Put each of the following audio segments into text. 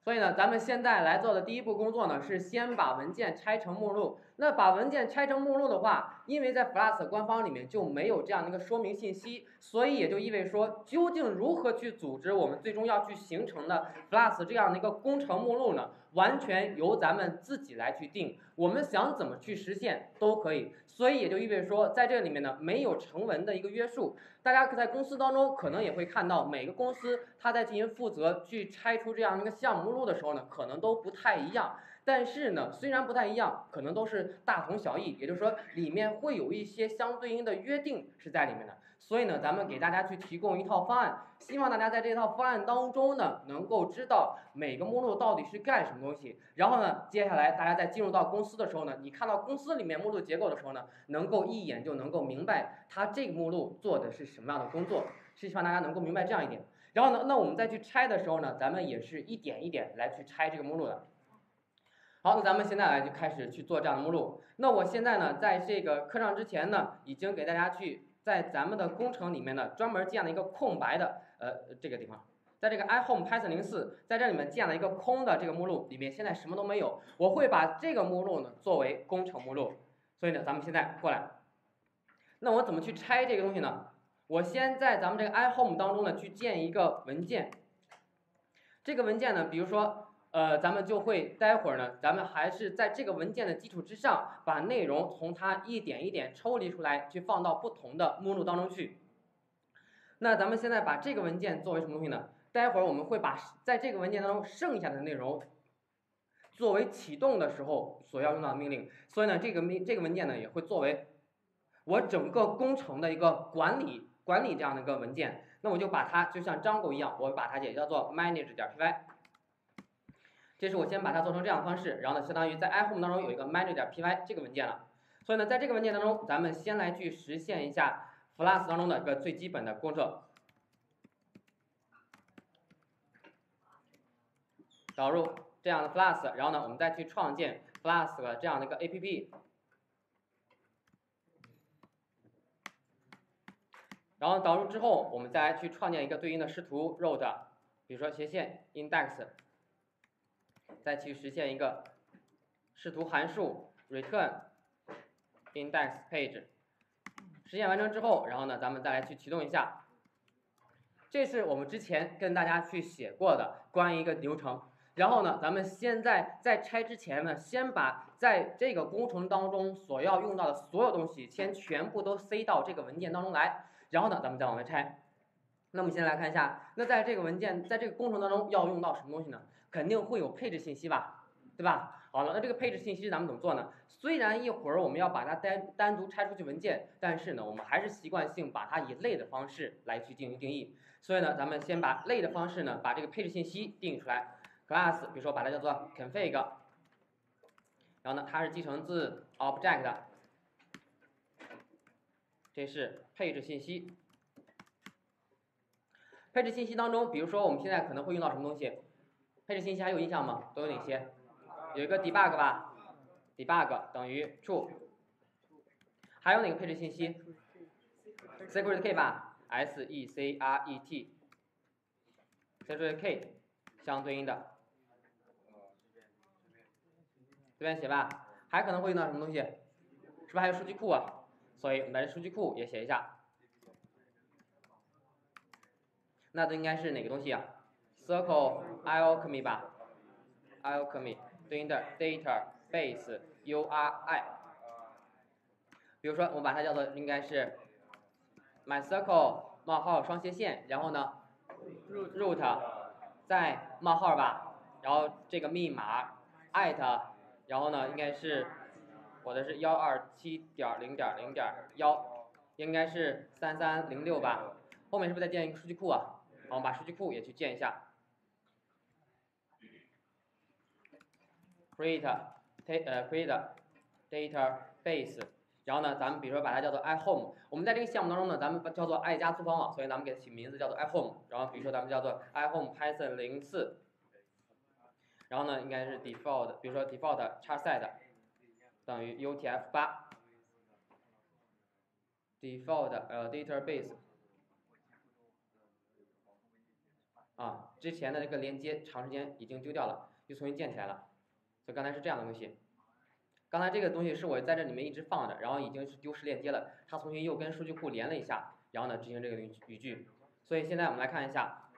所以呢，咱们现在来做的第一步工作呢，是先把文件拆成目录。那把文件拆成目录的话，因为在 Flask 官方里面就没有这样的一个说明信息，所以也就意味着说，究竟如何去组织我们最终要去形成的 Flask 这样的一个工程目录呢？完全由咱们自己来去定，我们想怎么去实现都可以。所以也就意味着说，在这里面呢，没有成文的一个约束。大家在公司当中可能也会看到，每个公司它在进行负责去拆出这样的一个项目目录的时候呢，可能都不太一样。但是呢，虽然不太一样，可能都是大同小异，也就是说里面会有一些相对应的约定是在里面的。所以呢，咱们给大家去提供一套方案，希望大家在这套方案当中呢，能够知道每个目录到底是干什么东西。然后呢，接下来大家在进入到公司的时候呢，你看到公司里面目录结构的时候呢，能够一眼就能够明白它这个目录做的是什么样的工作，是希望大家能够明白这样一点。然后呢，那我们再去拆的时候呢，咱们也是一点一点来去拆这个目录的。好，那咱们现在来就开始去做这样的目录。那我现在呢，在这个课上之前呢，已经给大家去在咱们的工程里面呢，专门建了一个空白的这个地方，在这个 iHome Python 04，在这里面建了一个空的这个目录，里面现在什么都没有。我会把这个目录呢作为工程目录，所以呢，咱们现在过来。那我怎么去拆这个东西呢？我先在咱们这个 iHome 当中呢去建一个文件，这个文件呢，比如说。咱们就会待会儿呢，咱们还是在这个文件的基础之上，把内容从它一点一点抽离出来，去放到不同的目录当中去。那咱们现在把这个文件作为什么东西呢？待会儿我们会把在这个文件当中剩下的内容作为启动的时候所要用到的命令，所以呢，这个文件呢也会作为我整个工程的一个管理这样的一个文件。那我就把它就像 Django 一样，我把它也叫做 manage.py。这是我先把它做成这样的方式，然后呢，相当于在 iHome 当中有一个 manage.py 这个文件了。所以呢，在这个文件当中，咱们先来去实现一下 Flask 当中的一个最基本的工作，导入这样的 Flask， 然后呢，我们再去创建 Flask 这样的一个 APP， 然后导入之后，我们再来去创建一个对应的视图 root， 比如说斜线 index。再去实现一个视图函数 return index page， 实现完成之后，然后呢，咱们再来去启动一下。这是我们之前跟大家去写过的关于一个流程。然后呢，咱们现在在拆之前呢，先把在这个工程当中所要用到的所有东西，先全部都塞到这个文件当中来。然后呢，咱们再往外拆。那么先来看一下，那在这个文件，在这个工程当中要用到什么东西呢？肯定会有配置信息吧，对吧？好了，那这个配置信息咱们怎么做呢？虽然一会儿我们要把它单独拆出去文件，但是呢，我们还是习惯性把它以类的方式来去进行定义。所以呢，咱们先把类的方式呢，把这个配置信息定义出来。class， 比如说把它叫做 config， 然后呢，它是继承自 object 的，这是配置信息。配置信息当中，比如说我们现在可能会用到什么东西？配置信息还有印象吗？都有哪些？有一个 debug 吧 ，debug 等于 true。还有哪个配置信息 ？secret key 吧 ，secret key 相对应的，这边写吧。还可能会用到什么东西？是不是还有数据库啊？所以我们把这数据库也写一下。那这应该是哪个东西啊 ？Circle alchemy 吧 ，alchemy 对应的 database URI。比如说，我们把它叫做应该是 MySQL 冒号双斜线，然后呢 root 再冒号吧，然后这个密码 at， 然后呢应该是我的是127.0.0.1，应该是3306吧。后面是不是再建一个数据库啊？好，我们把数据库也去建一下 ，create database， 然后呢，咱们比如说把它叫做 iHome， 我们在这个项目当中呢，咱们叫做爱家租房网，所以咱们给它起名字叫做 iHome， 然后比如说咱们叫做 iHome Python 04，然后呢应该是 default， 比如说 default charset 等于 UTF-8 default database。 啊，之前的这个连接长时间已经丢掉了，又重新建起来了。所以刚才是这样的东西。刚才这个东西是我在这里面一直放着，然后已经是丢失链接了，它重新又跟数据库连了一下，然后呢执行这个语句。所以现在我们来看一下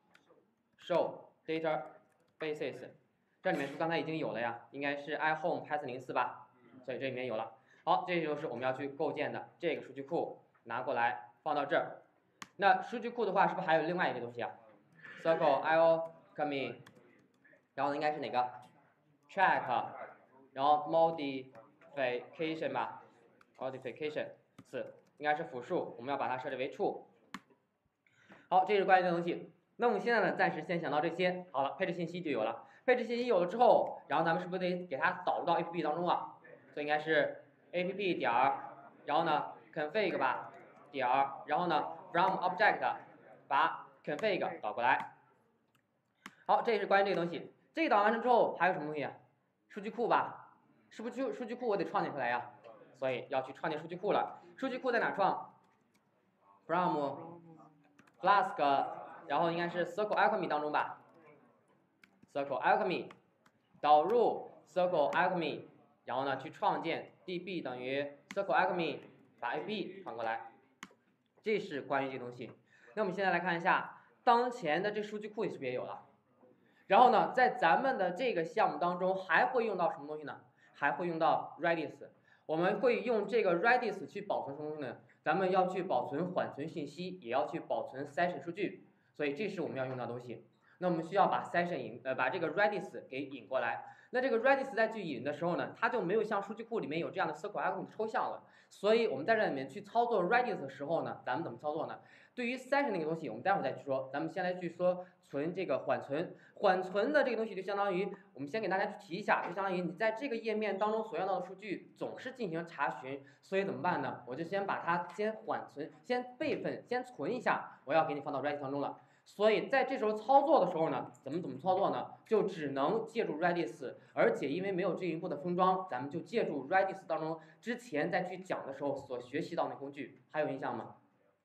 show databases， 这里面是不是刚才已经有了呀？应该是 iHome Python 04吧，所以这里面有了。好，这就是我们要去构建的这个数据库，拿过来放到这儿。那数据库的话，是不是还有另外一个东西啊 ？Circle alchemy， 然后应该是哪个 ？track， 然后 modification 吧 ，modification 是应该是复数，我们要把它设置为 true。好，这是关于这个东西。那我们现在呢，暂时先想到这些。好了，配置信息就有了。配置信息有了之后，然后咱们是不是得给它导入到 APP 当中啊？所以应该是 app 点儿，然后呢 config 吧点儿，然后呢 from object 把 config 导过来。好，这是关于这个东西。这个导完成之后还有什么东西？数据库吧，是不是数据库我得创建出来呀？所以要去创建数据库了。数据库在哪创 ？from Flask， 然后应该是 Circle Alchemy 当中吧 ，Circle Alchemy 导入 Circle Alchemy， 然后呢去创建 db 等于 Circle Alchemy， 把 app 传过来，这是关于这个东西。那我们现在来看一下当前的这数据库是不是也有了？然后呢，在咱们的这个项目当中还会用到什么东西呢？还会用到 Redis， 我们会用这个 Redis 去保存什么东西呢？咱们要去保存缓存信息，也要去保存 session 数据，所以这是我们要用到的东西。那我们需要把 session 把这个 Redis 给引过来。那这个 Redis 在去引的时候呢，它就没有像数据库里面有这样的 Circle Alchemy 抽象了。所以我们在这里面去操作 Redis 的时候呢，咱们怎么操作呢？对于 session 那个东西，我们待会儿再去说。咱们先来去说存这个缓存。缓存的这个东西就相当于，我们先给大家去提一下，就相当于你在这个页面当中所要到的数据总是进行查询，所以怎么办呢？我就先把它先缓存，先备份，先存一下，我要给你放到 Redis 当中了。所以在这时候操作的时候呢，怎么操作呢？就只能借助 Redis， 而且因为没有进一步的封装，咱们就借助 Redis 当中之前再去讲的时候所学习到的工具，还有印象吗？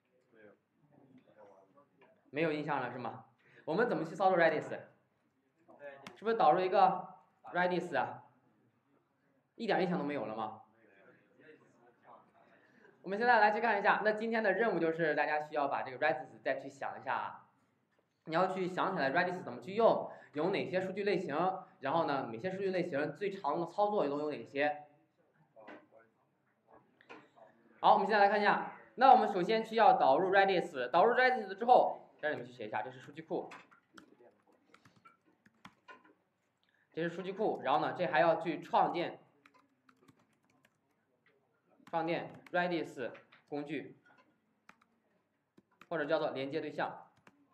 没有印象了是吗？我们怎么去操作 Redis？ 是不是导入一个 Redis 啊？一点印象都没有了吗？我们现在来去看一下，那今天的任务就是大家需要把这个 Redis 再去想一下啊，你要去想起来 Redis 怎么去用，有哪些数据类型，然后呢，每些数据类型最常用的操作都有哪些？好，我们现在来看一下，那我们首先需要导入 Redis， 导入 Redis 之后，这里面去写一下，这是数据库。这是数据库，然后呢，这还要去创建 Redis 工具，或者叫做连接对象。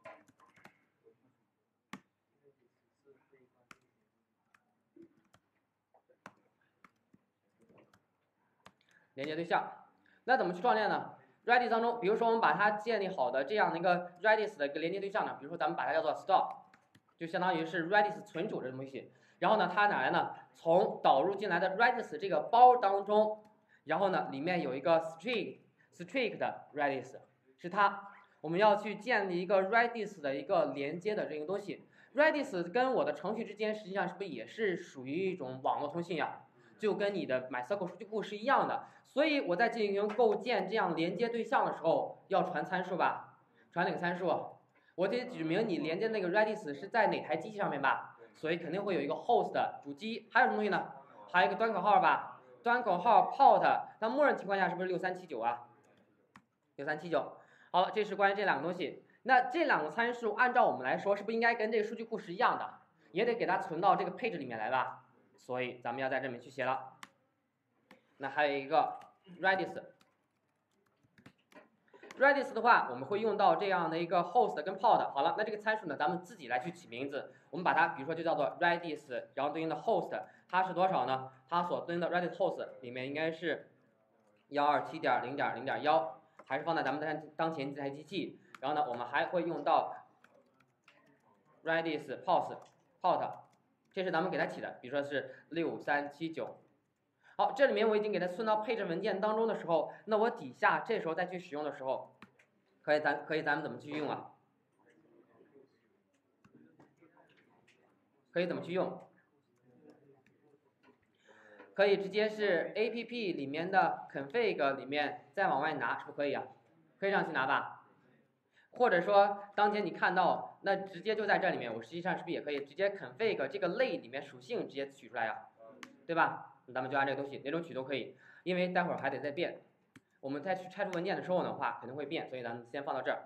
连接对象，那怎么去创建呢 ？Redis 当中，比如说我们把它建立好的这样的一个 Redis 的一个连接对象呢，比如说咱们把它叫做 store， 就相当于是 Redis 存储这东西。然后呢，它哪来呢？从导入进来的 Redis 这个包当中，然后呢，里面有一个 strict 的 Redis， 是它。我们要去建立一个 Redis 的一个连接的这个东西。Redis 跟我的程序之间实际上是不是也是属于一种网络通信呀？就跟你的 MySQL 数据库是一样的。所以我在进行构建这样连接对象的时候，要传参数吧？传哪个参数？我得指明你连接那个 Redis 是在哪台机器上面吧？所以肯定会有一个 host 主机，还有什么东西呢？还有一个端口号吧，端口号 port， 那默认情况下是不是6379啊？6379。好了，这是关于这两个东西。那这两个参数按照我们来说，是不是应该跟这个数据库是一样的？也得给它存到这个配置里面来吧？所以咱们要在这里面去写了。那还有一个 Redis。Redis 的话，我们会用到这样的一个 host 跟 port。好了，那这个参数呢，咱们自己来去起名字。我们把它，比如说就叫做 Redis， 然后对应的 host， 它是多少呢？它所对应的 Redis host 里面应该是 127.0.0.1， 还是放在咱们当前这台机器。然后呢，我们还会用到 Redis port， 这是咱们给它起的，比如说是6379。好，这里面我已经给它存到配置文件当中的时候，那我底下这时候再去使用的时候，可以咱们怎么去用啊？ 可以怎么去用？可以直接是 app 里面的 config 里面再往外拿，是不是可以啊？可以这样去拿吧？或者说当前你看到，那直接就在这里面，我实际上是不是也可以直接 config 这个类里面属性直接取出来呀？对吧？咱们就按这个东西哪种取都可以，因为待会儿还得再变。我们在去拆除文件的时候的话，肯定会变，所以咱们先放到这儿。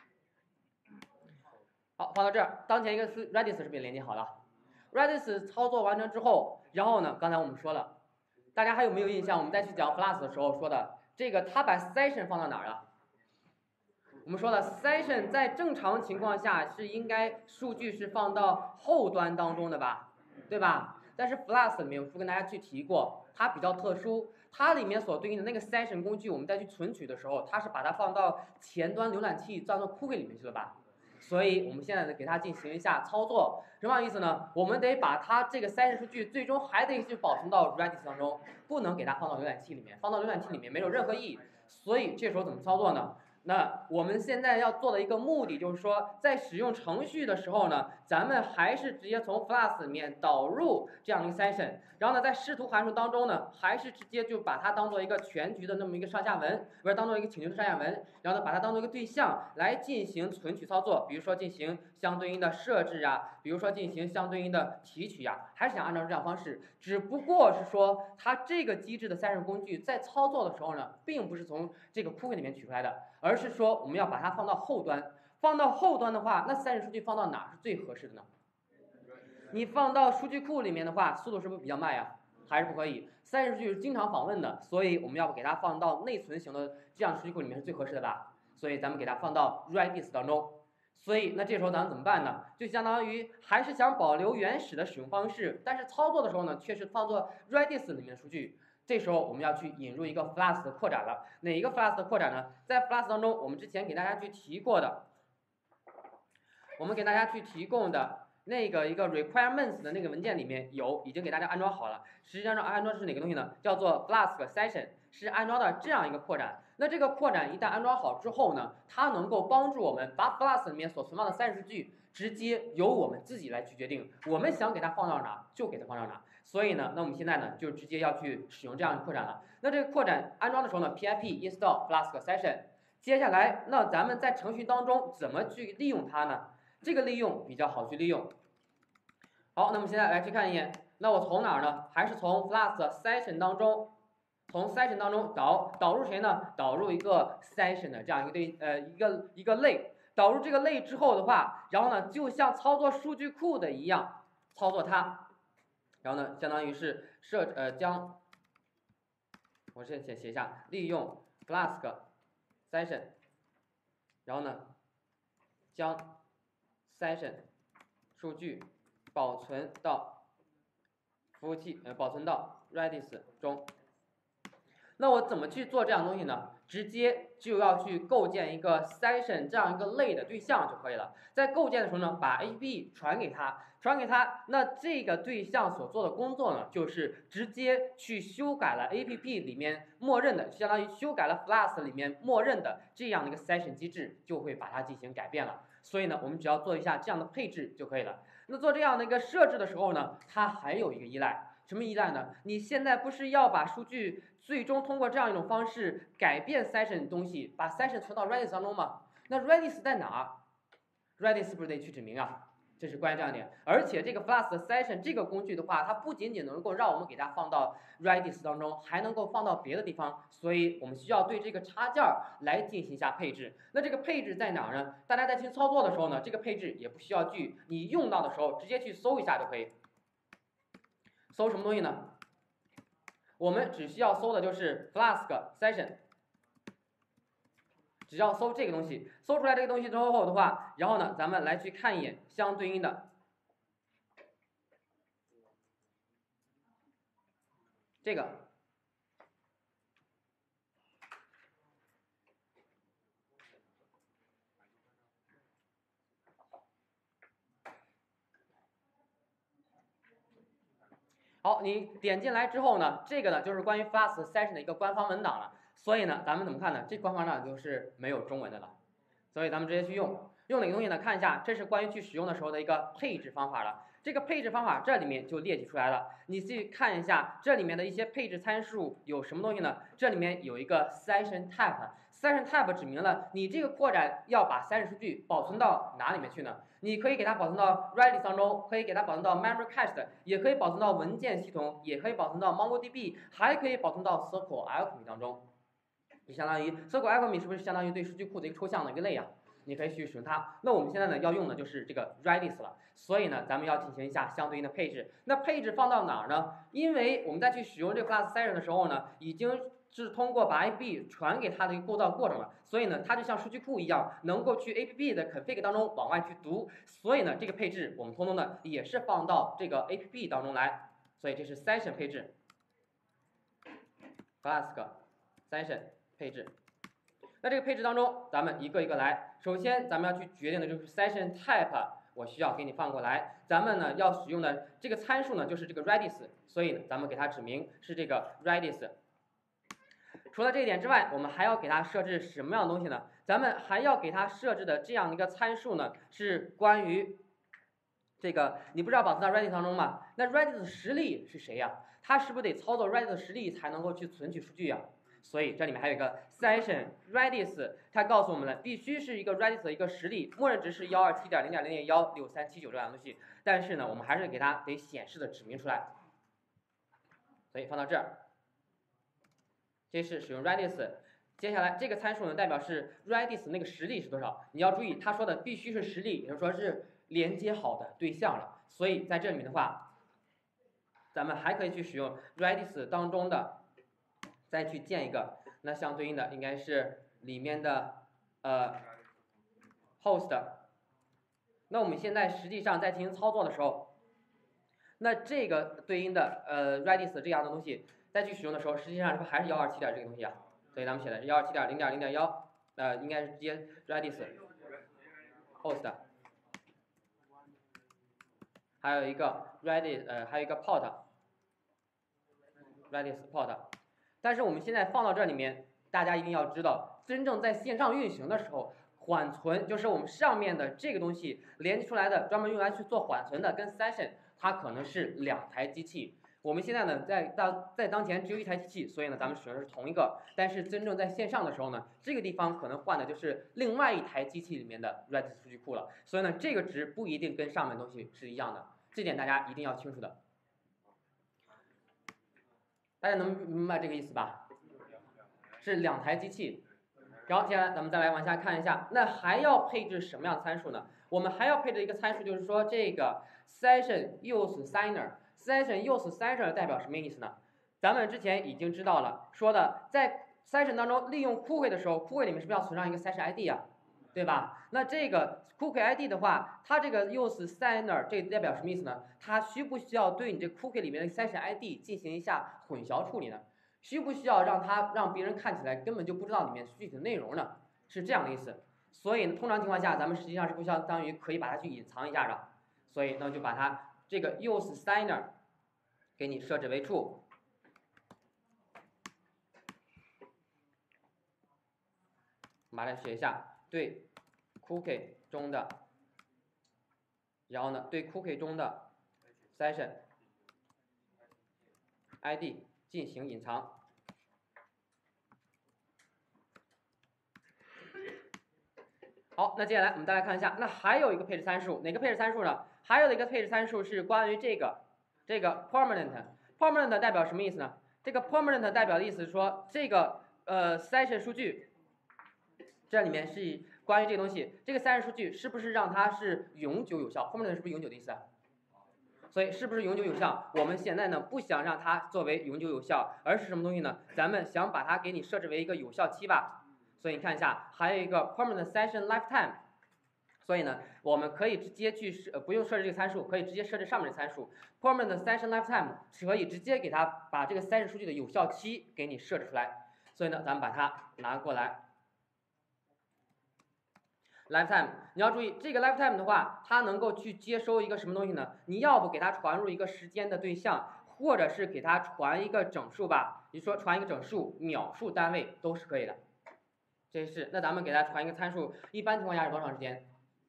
好，放到这儿。当前一个是 Redis 是不是也连接好了 ？Redis 操作完成之后，然后呢，刚才我们说了，大家还有没有印象？我们再去讲 Flask 的时候说的，这个它把 Session 放到哪儿了？我们说了 ，Session 在正常情况下是应该数据是放到后端当中的吧，对吧？但是 Flask 里面我跟大家去提过，它比较特殊，它里面所对应的那个 Session 工具，我们再去存取的时候，它是把它放到前端浏览器当做 cookie 里面去了吧？所以我们现在呢给它进行一下操作，什么样意思呢？我们得把它这个Session数据最终还得去保存到 Redis 当中，不能给它放到浏览器里面，放到浏览器里面没有任何意义。所以这时候怎么操作呢？那我们现在要做的一个目的就是说，在使用程序的时候呢，咱们还是直接从 Flask 里面导入这样的一个 session， 然后呢，在视图函数当中呢，还是直接就把它当做一个全局的那么一个上下文，不是当做一个请求的上下文，然后呢，把它当做一个对象来进行存取操作，比如说进行相对应的设置啊，比如说进行相对应的提取啊，还是想按照这样方式，只不过是说它这个机制的session工具在操作的时候呢，并不是从这个 cookie 里面取出来的，而是说我们要把它放到后端。放到后端的话，那Session数据放到哪是最合适的呢？你放到数据库里面的话，速度是不是比较慢呀？还是不可以？Session数据是经常访问的，所以我们要给它放到内存型的这样数据库里面是最合适的吧？所以咱们给它放到 Redis 当中。所以那这时候咱们怎么办呢？就相当于还是想保留原始的使用方式，但是操作的时候呢，却是放作 Redis 里面的数据。这时候我们要去引入一个 Flask 的扩展了。哪一个 Flask 的扩展呢？在 Flask 当中，我们之前给大家去提过的，我们给大家去提供的那个一个 requirements 的那个文件里面已经给大家安装好了。实际上安装的是哪个东西呢？叫做 Flask Session， 是安装的这样一个扩展。那这个扩展一旦安装好之后呢，它能够帮助我们把 Flask 里面所存放的Session数据直接由我们自己来去决定，我们想给它放到哪就给它放到哪。所以呢，那我们现在呢就直接要去使用这样的扩展了。那这个扩展安装的时候呢 ，pip install Flask Session。接下来，那咱们在程序当中怎么去利用它呢？这个利用比较好去利用。好，那么现在来去看一眼，那我从哪儿呢？还是从 Flask Session 当中，从 Session 当中导入谁呢？导入一个 Session 的这样一个类。导入这个类之后的话，然后呢，就像操作数据库的一样操作它，然后呢，相当于是将我先写一下，利用 Flask Session， 然后呢，将 Session 数据保存到服务器，保存到 Redis 中。那我怎么去做这样的东西呢？直接就要去构建一个 Session 这样一个类的对象就可以了。在构建的时候呢，把 APP 传给它，那这个对象所做的工作呢，就是直接去修改了 APP 里面默认的，相当于修改了 Flask 里面默认的这样的一个 Session 机制，就会把它进行改变了。所以呢，我们只要做一下这样的配置就可以了。那做这样的一个设置的时候呢，它还有一个依赖。什么依赖呢？你现在不是要把数据最终通过这样一种方式改变 Session 的东西，把 Session 存到 Redis 当中吗？那 Redis 在哪儿 ？Redis 不是得去指明啊，这是关于这样一点。而且这个 Flask Session 这个工具的话，它不仅仅能够让我们给它放到 Redis 当中，还能够放到别的地方，所以我们需要对这个插件来进行一下配置。那这个配置在哪儿呢？大家在去操作的时候呢，这个配置也不需要去，你用到的时候直接去搜一下就可以。搜什么东西呢？我们只需要搜的就是 Flask Session， 只要搜这个东西，搜出来这个东西之后的话，然后呢，咱们来去看一眼相对应的这个。好，你点进来之后呢，这个呢就是关于 Flask Session 的一个官方文档了。所以呢，咱们怎么看呢？这官方文档就是没有中文的了，所以咱们直接去用。 用哪个东西呢？看一下，这是关于去使用的时候的一个配置方法了。这个配置方法这里面就列举出来了，你去看一下这里面的一些配置参数有什么东西呢？这里面有一个 session type。session type 指明了你这个扩展要把 session 数据保存到哪里面去呢？你可以给它保存到 Redis 当中，可以给它保存到 memory cache， 也可以保存到文件系统，也可以保存到 MongoDB， 还可以保存到 Circle Alchemy 当中。就相当于 Circle Alchemy 是不是相当于对数据库的一个抽象的一个类啊？你可以去使用它。那我们现在呢要用的就是这个 Redis 了，所以呢咱们要进行一下相对应的配置。那配置放到哪儿呢？因为我们在去使用这个 Flask Session 的时候呢，已经是通过把 APP 传给它的一个构造过程了，所以呢它就像数据库一样，能够去 APP 的 config 当中往外去读。所以呢这个配置我们通通的也是放到这个 APP 当中来，所以这是 Session 配置 ，Flask Session 配置。那这个配置当中，咱们一个一个来。首先，咱们要去决定的就是 session type， 我需要给你放过来。咱们呢要使用的这个参数呢就是这个 Redis， 所以呢咱们给它指明是这个 Redis。除了这一点之外，我们还要给它设置什么样的东西呢？咱们还要给它设置的这样的一个参数呢，是关于这个你不是要保存到 Redis 当中吗？那 Redis 实例是谁呀？它是不是得操作 Redis 实例才能够去存取数据呀？所以这里面还有一个 session Redis， 它告诉我们了，必须是一个 Redis 的一个实例，默认值是127.0.0.16379这样的东西。但是呢，我们还是给它得显示的指明出来。所以放到这儿，这是使用 Redis。接下来这个参数呢，代表是 Redis 那个实例是多少？你要注意，它说的必须是实例，也就是说是连接好的对象了。所以在这里面的话，咱们还可以去使用 Redis 当中的。再去建一个，那相对应的应该是里面的host。那我们现在实际上在进行操作的时候，那这个对应的Redis 这样的东西再去使用的时候，实际上是不是还是127点这个东西啊？所以咱们写的是127.0.0.1，应该是直接 Redis host， 还有一个 Redis 还有一个 port Redis port。但是我们现在放到这里面，大家一定要知道，真正在线上运行的时候，缓存就是我们上面的这个东西连接出来的，专门用来去做缓存的，跟 session 它可能是2台机器。我们现在呢，在当前只有1台机器，所以呢，咱们使用的是同一个。但是真正在线上的时候呢，这个地方可能换的就是另外1台机器里面的 Redis 数据库了。所以呢，这个值不一定跟上面的东西是一样的，这点大家一定要清楚的。大家能明白这个意思吧？是2台机器。然后接下来咱们再来往下看一下，那还要配置什么样参数呢？我们还要配置一个参数，就是说这个 session use signer。session use signer 代表什么意思呢？咱们之前已经知道了，说的在 session 当中利用 cookie 的时候 ，cookie 里面是不是要存上一个 session ID 啊？对吧？那这个 cookie ID 的话，它这个 use signer 这代表什么意思呢？它需不需要对你这 cookie 里面的 session ID 进行一下混淆处理呢？需不需要让别人看起来根本就不知道里面具体的内容呢？是这样的意思。所以通常情况下，咱们实际上是不相当于可以把它去隐藏一下的。所以呢，就把它这个 use signer 给你设置为 true。把它写一下，对 cookie 中的，然后呢，对 cookie 中的 session ID 进行隐藏。好，那接下来我们再来看一下，那还有一个配置参数，哪个配置参数呢？还有的一个配置参数是关于这个 permanent。permanent 代表什么意思呢？这个 permanent 代表的意思是说，这个session 数据，这里面是关于这个东西，这个session数据是不是让它是永久有效 ？permanent 是不是永久的意思啊？所以是不是永久有效？我们现在呢不想让它作为永久有效，而是什么东西呢？咱们想把它给你设置为一个有效期吧。所以你看一下，还有一个 permanent session lifetime。所以呢，我们可以直接去不用设置这个参数，可以直接设置上面的参数。permanent session lifetime 是可以直接给它把这个 session 数据的有效期给你设置出来。所以呢，咱们把它拿过来。lifetime， 你要注意这个 lifetime 的话，它能够去接收一个什么东西呢？你要不给它传入一个时间的对象，或者是给它传一个整数吧，比如说传一个整数、秒数单位都是可以的。这是，那咱们给它传一个参数，一般情况下是多长时间？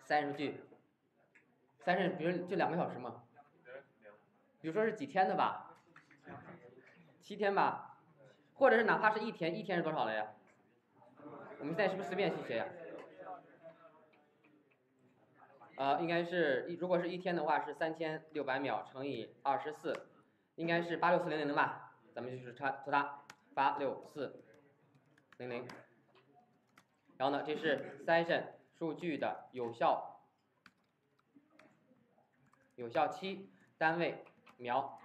session 数据，session 比如就2个小时嘛，比如说是几天的吧，7天吧，或者是哪怕是1天，1天是多少了呀？我们现在是不是随便去学呀？应该是如果是1天的话是3600秒乘以24，应该是86400吧？咱们就是图它86400。然后呢，这是 session 数据的有效期，单位秒。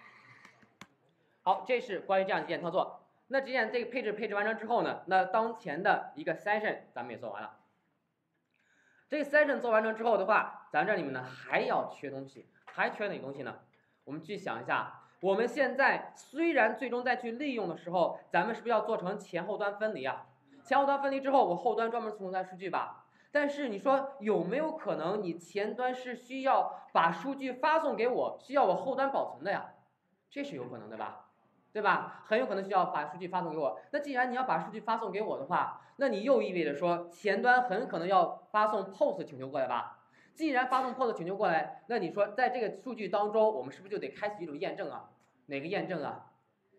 好，这是关于这样几点操作。那既然这个配置完成之后呢，那当前的一个 session 咱们也做完了。这个 session 做完成之后的话，咱这里面呢还要缺东西，还缺哪个东西呢？我们去想一下，我们现在虽然最终再去利用的时候，咱们是不是要做成前后端分离啊？前后端分离之后，我后端专门存储数据吧。但是你说有没有可能你前端是需要把数据发送给我，需要我后端保存的呀？这是有可能的吧？对吧？很有可能需要把数据发送给我。那既然你要把数据发送给我的话，那你又意味着说前端很可能要发送 POST 请求过来吧？既然发送 POST 请求过来，那你说在这个数据当中，我们是不是就得开启一种验证啊？哪个验证啊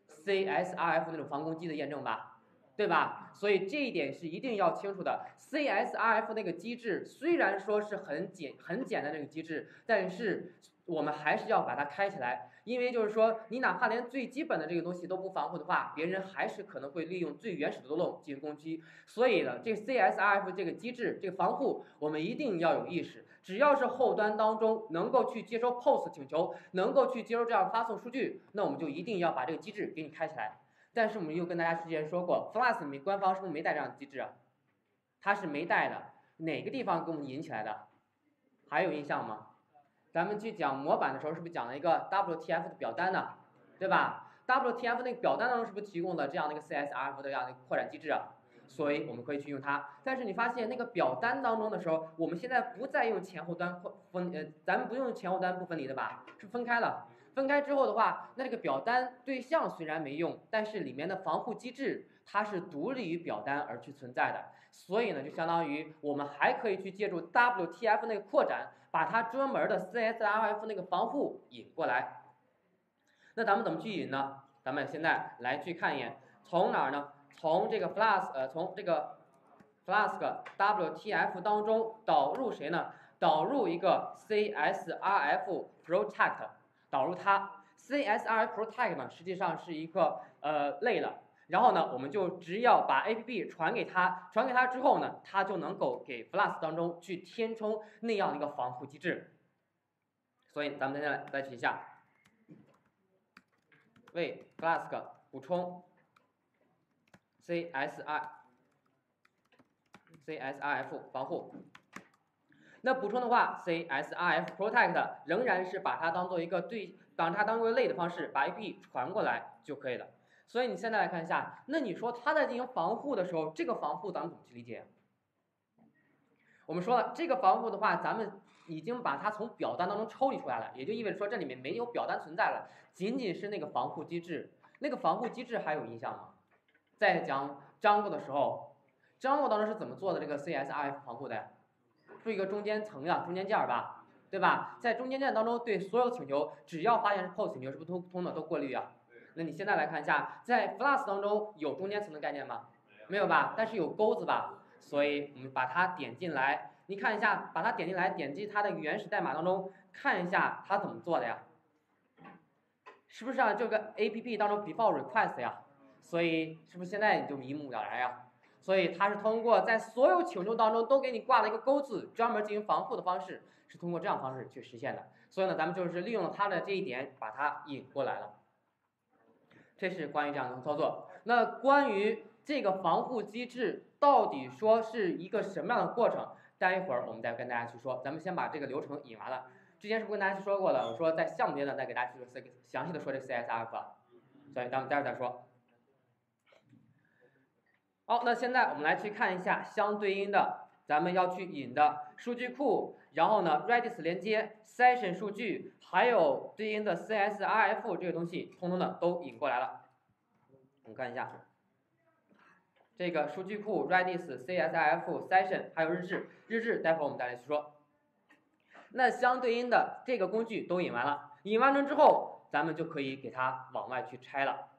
？CSRF 那种防攻击的验证吧，对吧？所以这一点是一定要清楚的。CSRF 那个机制虽然说是很简单的这个机制，但是我们还是要把它开起来。因为就是说，你哪怕连最基本的这个东西都不防护的话，别人还是可能会利用最原始的漏洞进行攻击。所以呢，这个 CSRF 这个机制，这个防护，我们一定要有意识。只要是后端当中能够去接收 POST 请求，能够去接收这样发送数据，那我们就一定要把这个机制给你开起来。但是我们又跟大家之前说过 ，Flask 里面官方是不是没带这样的机制啊？它是没带的，哪个地方给我们引起来的？还有印象吗？咱们去讲模板的时候，是不是讲了一个 WTF 的表单呢？对吧 ？WTF 那个表单当中是不是提供了这样的一个 CSRF 的这样的一个扩展机制啊？所以我们可以去用它。但是你发现那个表单当中的时候，我们现在不再用前后端咱们不用前后端不分离的吧？是分开了。分开之后的话，那这个表单对象虽然没用，但是里面的防护机制它是独立于表单而去存在的。所以呢，就相当于我们还可以去借助 WTF 那个扩展，把它专门的 CSRF 那个防护引过来。那咱们怎么去引呢？咱们现在来去看一眼，从哪儿呢？从这个 从这个 Flask WTF 当中导入谁呢？导入一个 CSRF Protect， 导入它。CSRF Protect 呢，实际上是一个类了。然后呢，我们就只要把 APP 传给它，传给它之后呢，它就能够给 Flask 当中去填充那样的一个防护机制。所以咱们现在再提一下，为 Flask 补充 CSRF 防护。那补充的话 ，CSRF Protect 仍然是把它当做一个把它当做类的方式，把 APP 传过来就可以了。所以你现在来看一下，那你说它在进行防护的时候，这个防护咱们怎么去理解？我们说了，这个防护的话，咱们已经把它从表单当中抽离出来了，也就意味着说这里面没有表单存在了，仅仅是那个防护机制。那个防护机制还有印象吗？在讲 Django 的时候 ，Django 当时是怎么做的这个 CSRF 防护的呀？是一个中间层呀，中间件吧，对吧？在中间件当中，对所有请求，只要发现是 POST 请求，是不是通的都过滤啊？那你现在来看一下，在 Flask 当中有中间层的概念吗？没有吧？但是有钩子吧？所以我们把它点进来，你看一下，把它点进来，点击它的原始代码当中，看一下它怎么做的呀？是不是啊？这个 APP 当中 before request 呀？所以是不是现在你就一目了然呀？所以它是通过在所有请求当中都给你挂了一个钩字，专门进行防护的方式，是通过这样方式去实现的。所以呢，咱们就是利用了它的这一点，把它引过来了。这是关于这样的操作。那关于这个防护机制到底说是一个什么样的过程？待一会儿我们再跟大家去说。咱们先把这个流程引完了。之前是不是跟大家去说过了？我说在项目阶段再给大家去详细的说这个 CSRF， 所以咱们待会儿再说。好，那现在我们来去看一下相对应的咱们要去引的数据库，然后呢 Redis 连接、Session 数据，还有对应的 CSRF 这个东西，通通的都引过来了。我们看一下这个数据库 Redis、CSRF、Session 还有日志，待会儿我们再来去说。 那相对应的这个工具都引完了，引完成之后，咱们就可以给它往外去拆了。